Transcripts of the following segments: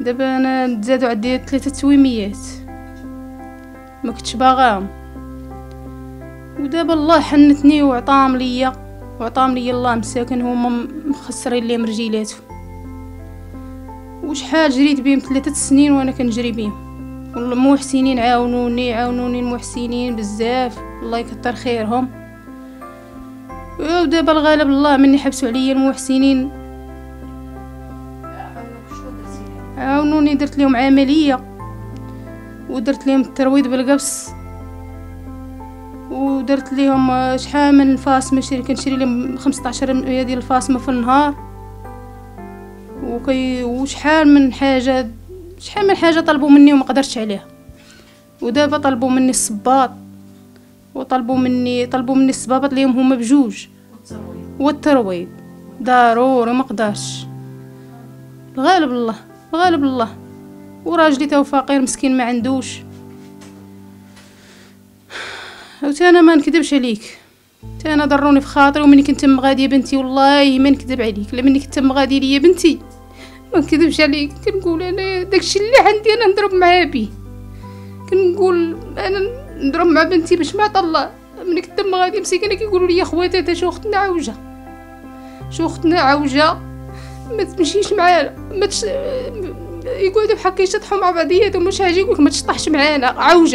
دابا انا تزادوا عندي 3 تويميات ما كنتش باغاهم، ودابا الله حنتني وعطاهم ليا الله مساكن، هما مخسرين ليهم رجيلاتهم. وشحال جريت بهم 3 سنين وانا كنجري بهم، والمحسنين عاونوني المحسنين بزاف، الله يكثر خيرهم. ودابا الغالب الله مني حبسوا عليا المحسنين، عاونوني، درت لهم عمليه ودرت لهم الترويض بالقبس، ودرت لهم شحال من الفاصمه كنشري لهم 15 ديال الفاصمه في النهار، وشحال من حاجه طلبوا مني وما قدرتش عليها. ودابا طلبوا مني الصباط، وطلبوا مني الصبابط ليهم هما بجوج، والترويض ضروري ما قدرش. الغالب الله. وراجلي تاو فقير مسكين ما عندوش. انا ما نكذبش عليك، انا ضروني في خاطري، ومني كنت غاديه بنتي والله ما نكذب عليك، لا مني كنت غاديه ليا بنتي ما نكذبش عليك، كنقول انا داكشي اللي عندي انا نضرب معاه بيه، كنقول انا نضرب مع بنتي باش ما الله. ملي كنت غاديه مسكينه كيقولوا لي خواتاتها شو اختنا عوجه ما تمشيش معانا، يقعدوا بحال يشطحوا مع بعضياتهم، واش هاجي يقولك ما تشطحش معانا عوجه،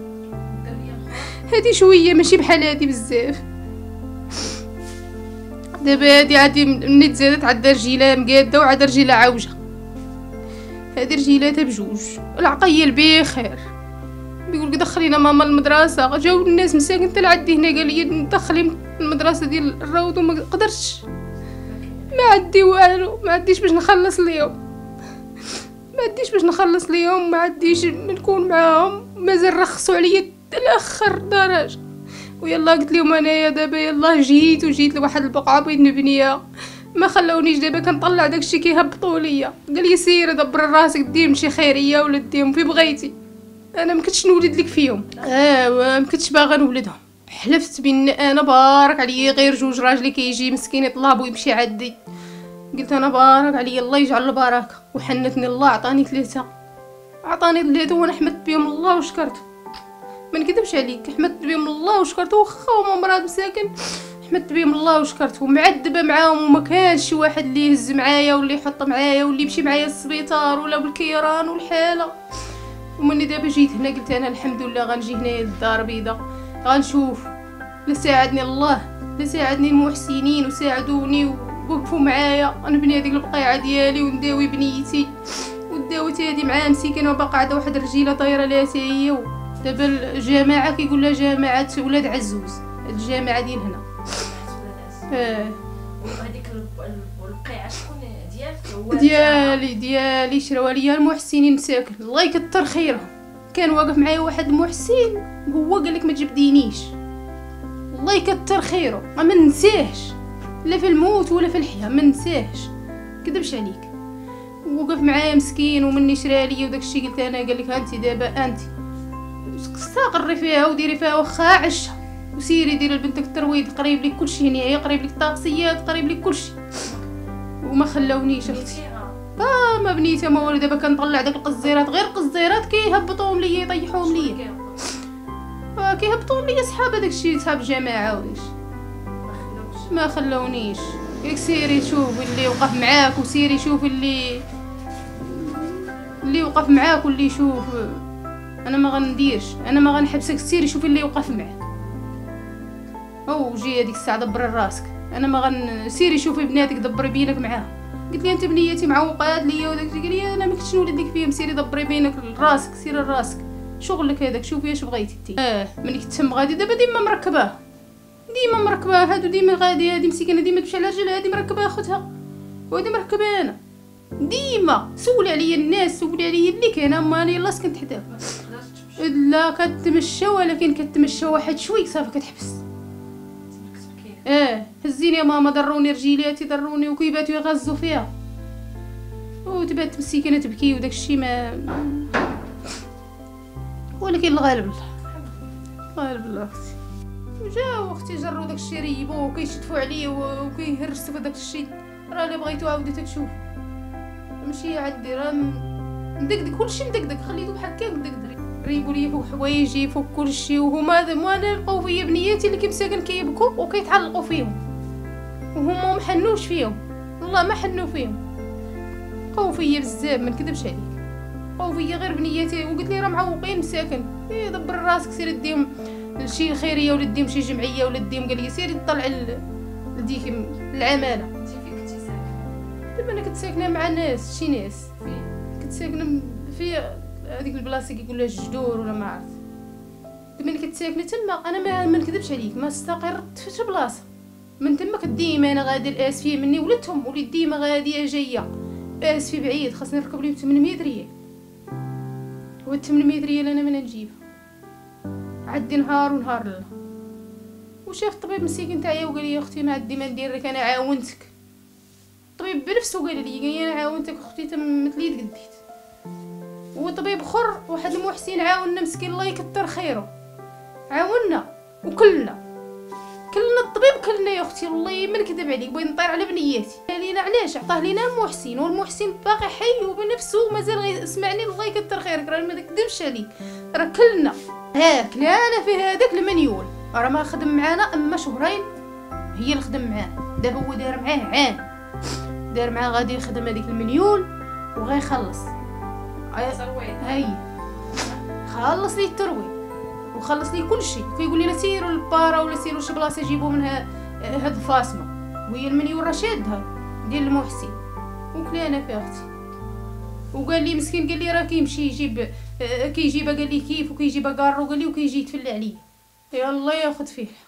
هادي شويه ماشي بحال هادي بزاف. دابا هادي عادي مني تزادت عندها رجيله مقاده وعاد رجيله عوجه، هادي رجيلاتها بجوج. العقيل بخير بيقولك دخلينا ماما المدرسه، جاو الناس مساكن حتى لعندي هنا قال لي ندخلي المدرسه ديال الروض وما قدرتش، ما عندي والو، ما عنديش باش نخلص ليهم، ما عنديش نكون معاهم، مازال رخصوا عليا الاخر درجه. ويلا قلت لهم انايا دابا يلا جيت لواحد البقعه بغيت نبنيها، ما خلونيش. دابا كنطلع داكشي كيهبطوا ليا، قال لي سيري دبر راسك دير مشي خيريه ولا ديهم في بغيتي. انا ما كنتش نولد لك فيهم، ما كنتش باغا نولدهم، حلفت بان انا بارك عليا غير جوج راجلي كيجي مسكين يطلب ويمشي عندي، قلت انا بارك عليا الله يجعل البركه. وحنتني الله عطاني ثلاثه وانا حمدت بهم الله وشكرته، ما نكذبش عليك، حمدت بهم الله وشكرته، واخا هما مراد مساكن حمدت بهم الله وشكرته. ومعذبه معاهم، وما كانش شي واحد اللي يهز معايا واللي يحط معايا واللي يمشي معايا للسبيطار ولا بالكيران والحاله. ومني دابا جيت هنا قلت انا الحمد لله غنجي هنايا للدار البيضاء، غنشوف لا ساعدني الله، لا ساعدني المحسنين وساعدوني ووقفوا معايا نبني هذيك البقيعه ديالي ونداوي بنيتي. وداوت هادي معاه مسكينه وباقا قاعده واحد الرجيله طايره لها حتى هي. دابا الجامعه كيقول لها جامعه ولاد عزوز، الجامعه ديال هنا. وهذيك البقيعه شكون ديالك؟ ديالي شراوها ليا المحسنين ساكن، الله يكثر خيرهم. كان واقف معايا واحد المحسن هو قال لك ما تجبدينيش، الله يكثر خيره، ما ننساهش لا في الموت ولا في الحياه، ما ننساهش كذبش عليك. وقف معايا مسكين ومني شرا ليا وداكشي قلت انا، قال لك انت دابا انت استقري فيها وديري فيها واخا عشها، وسيري ديري لبنتك الترويض، قريب لك كلشي هنا، قريب لك الطاقسيات، قريب لك كلشي. وما خلاونيش اختي، ما بنيتها ما والو. دابا كنطلع داك القزيرات، غير قزيرات كيهبطوهم ليا يطيحوهم ليا، كيهبطوهم ليا صحاب داكشي صحاب الجماعه وداكشي، ما خلاونيش. قالك سيري شوف اللي وقف معاك، وسيري شوف اللي وقف معاك واللي يشوف. انا ما غنديرش، انا ما غنحبسك، سيري شوفي اللي وقف معاك. او جي هذيك الساعه دبر راسك، انا ما سيري شوفي بناتك دبري بينك معاها. قلت لي انت بنيتي معوقات ليا وداك. قال لي انا ما كنتش نولد لك فيهم، سيري دبري بينك راسك، سيري راسك شغلك هذاك، شوفي اش بغيتي انت. ملي كنت تم غادي دابا ديما مركبه هادو، ديما غادي هادي مسكينه ديما تمشي على رجلها، هادي مركبه اختها وهادي مركبه انا. ديما سولي عليا الناس، سولي عليا اللي كاين، اما انا يلاه كنت حداها لا كتمشى، ولكن كتمشى واحد شوي صافي كتحبس. هزيني يا ماما، ضروني رجيلاتي ضروني، وكيباتوا يغزوا فيها وتبات مسكينه تبكي وداك الشيء ما. ولكن الغالب الله اختي. وجاو اختي جروا داك الشيء ريبوه وكيشتفوا عليه وكيهرسوا في داك الشيء. راه اللي بغيتو عاودتي تشوف ماشي عندي، راه مدقدق كلشي مدقدق، خليتو بحال هكاك مدقدق، ريبوا لي فوق حوايجي فوق كلشي. وهما وانا لقاو فيا بنياتي اللي كيمساكن كيبكوا وكيتعلقوا فيهم، وهما ما حنوش فيهم، والله ما حنوا فيهم، بقاو فيا بزاف ما نكذبش عليك، بقاو فيا غير بنياتي. وقلت لي راه معوقين مساكن، دبر راسك سير ديهم لشي خيريه ولا ديهم شي جمعيه ولا ديهم. قال لي سيري طلع لديك العماله. انت فين كنتي ساكنه؟ دابا انا كنت ساكنه مع ناس، شي ناس فين؟ كنت ساكنه في هذيك البلاصه كيقول لها الجدور ولا ما عرفت. ملي كنت ساكنه تما انا ما نكذبش عليك ما استقرت في شي بلاصه. من تما كنت ديما انا غادي الاسفيه مني ولدتهم، وليت ديما غاديه جايه اسفي بعيد، خاصني نركب لي 800 ريال، و 800 ريال انا من نجيبها عدي نهار ونهار لا. وشاف الطبيب مسكين تاعي وقال لي اختي ما عندي ما ندير لك، انا عاونتك. الطبيب بنفسه قال لي انا عاونتك اختي تمثليت قديت. وطبيب اخر واحد المحسن عاوننا مسكين الله يكثر خيره، عاوننا وكلنا الطبيب كلنا يا اختي، والله ما نكذب عليك بغيت نطير على بنياتي. قال لنا علاش عطاه لينا المحسن، والمحسن باقي حي وبنفسه مازال غيسمعني الله يكثر خيرك، راه ما نكذبش عليك، راه كلنا كلنا في هذاك المنيول. راه ما خدم معانا اما شهرين هي اللي خدم معانا، دابا هو دار معاه عام، دار معاه غادي يخدم هذيك المنيول وغيخلص. هاي خلص لي الترويج وخلص لي كل شيء، كيقول لنا سيروا للبارا ولا سيروا لشي بلاصه جيبوا منها هاد الفاصمه، وهي المنيول راه شادها ديال المحسن وكلانا في اختي. وقال لي مسكين قال لي راه كيمشي يجيب كيجيبها، قال لي كيف وكيجيبها كارو، قال لي وكيجي يتفلى عليا. يا الله ياخذ فيه.